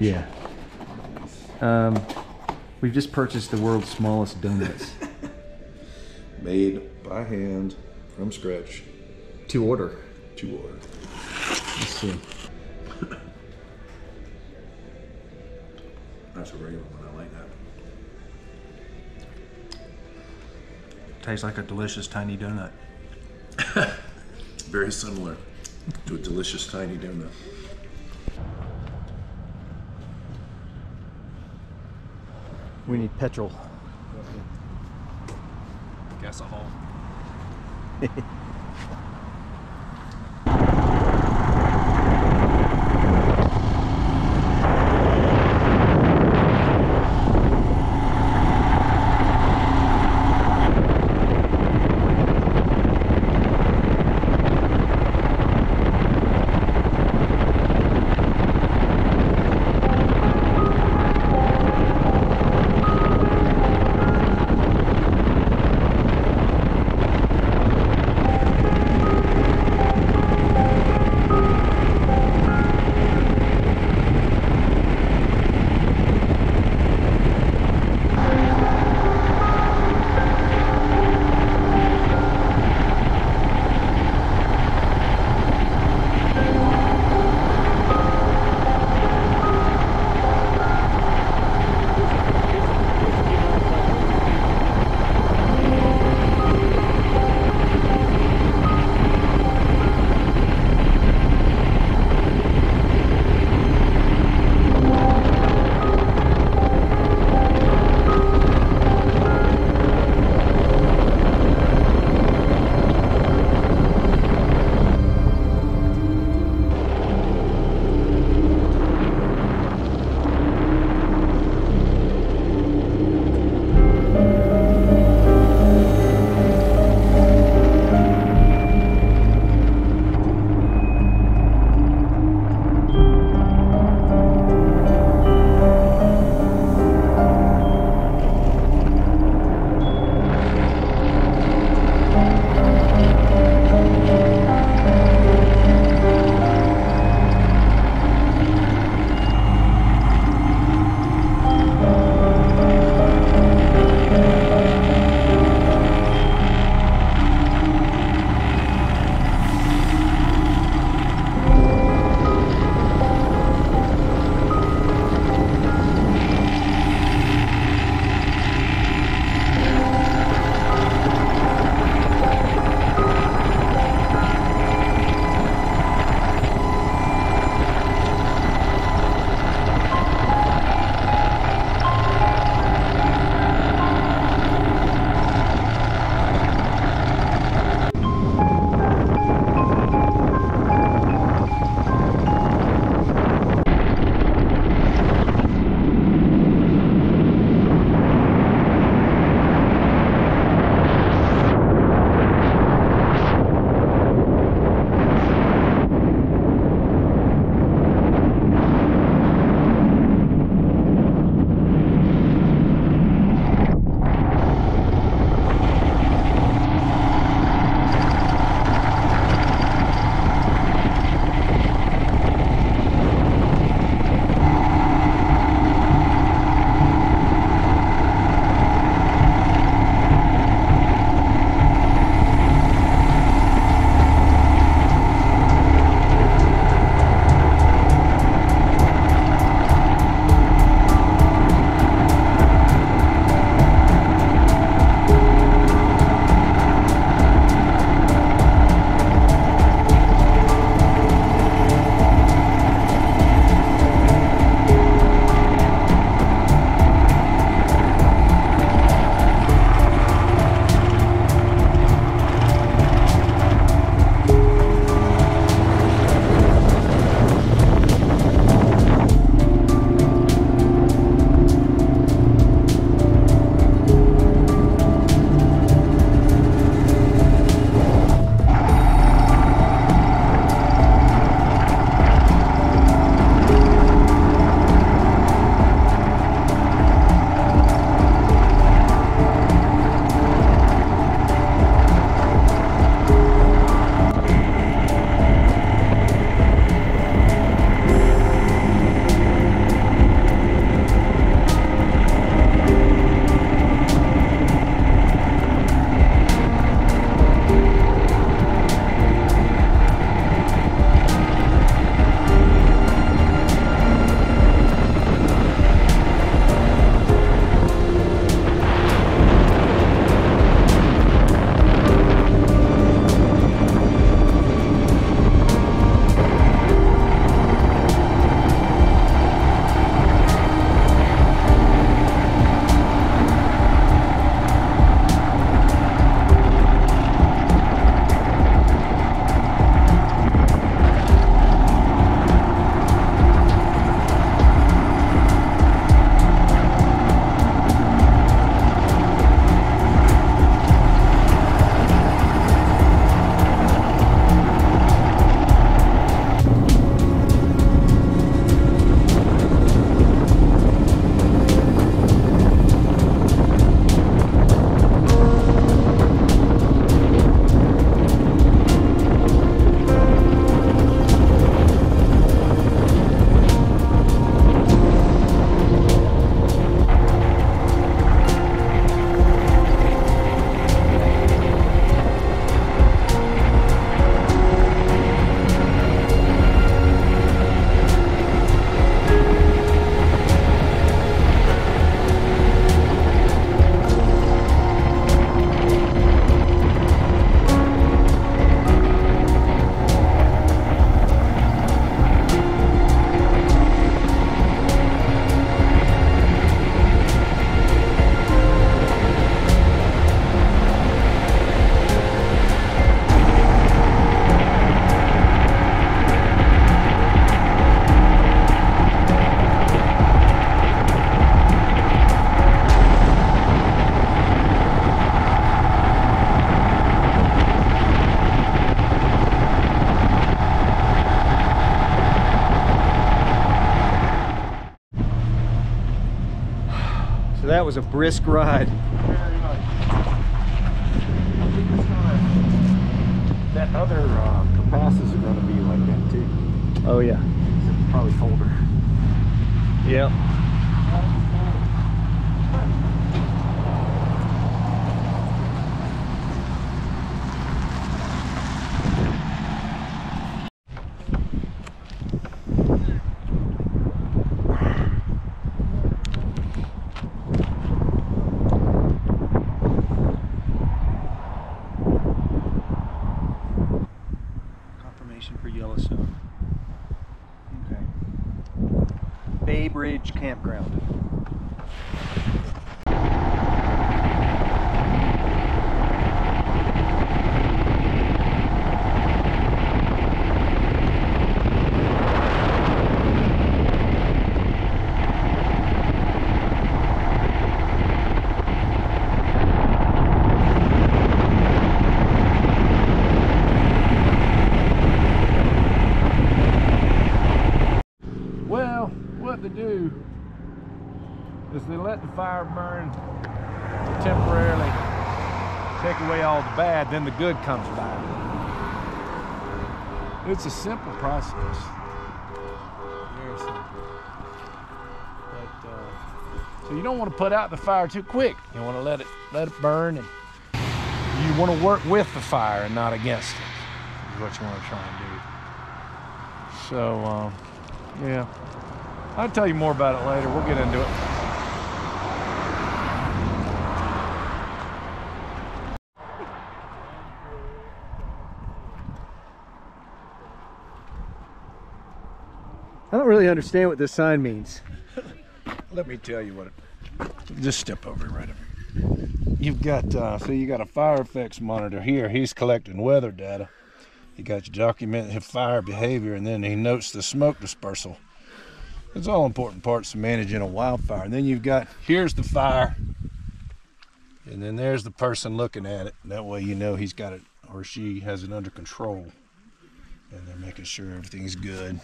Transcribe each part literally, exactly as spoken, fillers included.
Yeah. Um, we've just purchased the world's smallest donuts. Made by hand, from scratch. To order. To order. Let's see. That's a regular one. I like that. Tastes like a delicious tiny donut. Very similar to a delicious tiny donut. We need petrol. Gasohol. So that was a brisk ride. Very much. I think it's gonna, that other uh, compasses are gonna be like that too. Oh yeah. It's probably colder. Yeah. Confirmation for Yellowstone. Okay. Bay Bridge Campground. Well, what they do is they let the fire burn to temporarily take away all the bad, then the good comes back. It's a simple process. Very simple. But, uh, so you don't want to put out the fire too quick. You want to let it let it burn, and you want to work with the fire and not against it. Is what you want to try and do. So, um, yeah. I'll tell you more about it later. We'll get into it. I don't really understand what this sign means. Let me tell you what it, just step over right over here. You've got, uh, so you got a fire effects monitor here. He's collecting weather data. You got your document his fire behavior, and then he notes the smoke dispersal. It's all important parts of managing a wildfire. And then you've got, here's the fire, and then there's the person looking at it. That way you know he's got it, or she has it under control, and they're making sure everything's good.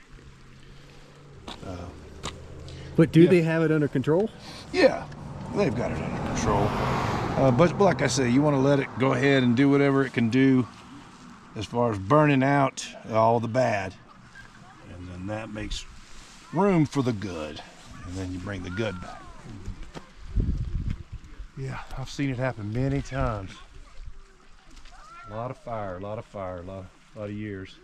Uh, But do Yeah. they have it under control? Yeah, they've got it under control. Uh, but like I say, you want to let it go ahead and do whatever it can do as far as burning out all the bad. And then that makes room for the good. And then you bring the good back. Yeah, I've seen it happen many times. A lot of fire, a lot of fire, a lot, a lot of years.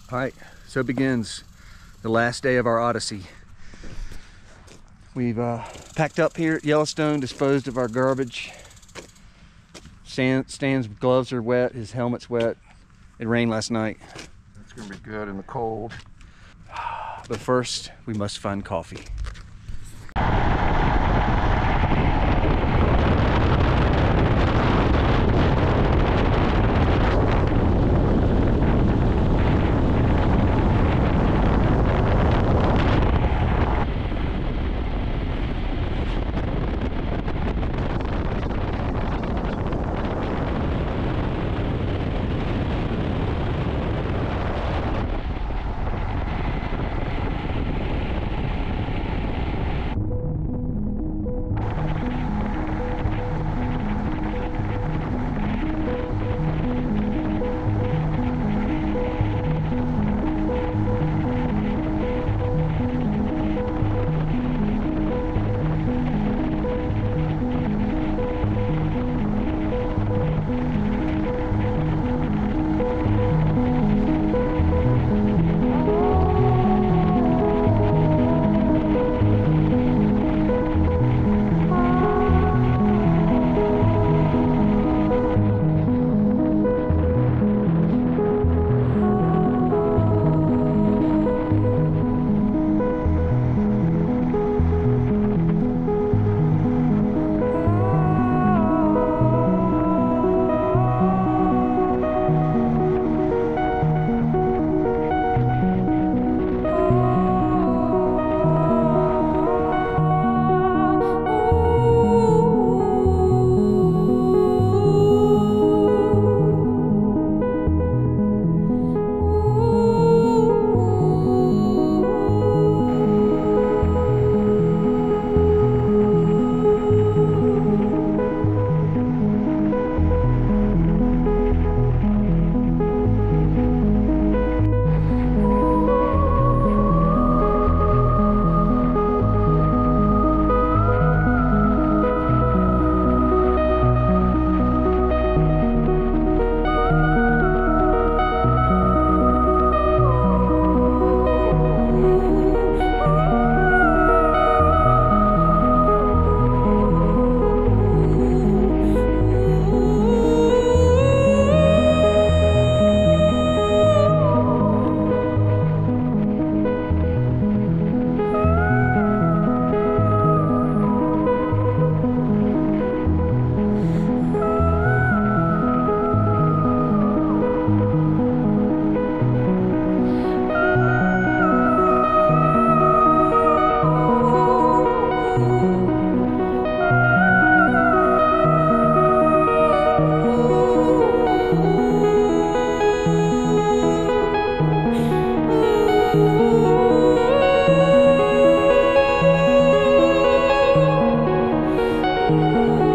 All right, so begins the last day of our odyssey. We've uh, packed up here at Yellowstone, disposed of our garbage. Stan, Stan's gloves are wet, his helmet's wet. It rained last night. It's gonna be good in the cold. But first, we must find coffee. Thank you.